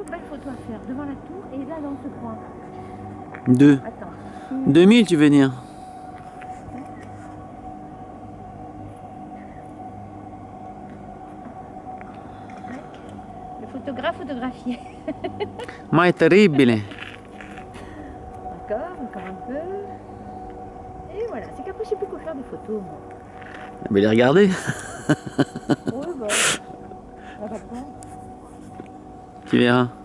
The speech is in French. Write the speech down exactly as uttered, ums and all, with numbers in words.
belle photo à faire devant la tour et là dans ce coin. Deux. Attends. deux mille, tu veux dire? Le photographe photographié. Ma è terribile. D'accord, encore un peu. Et voilà, c'est qu'après je sais plus quoi faire des photos moi. Mais les regarder. Oui, bah. On va pas. Tu verras.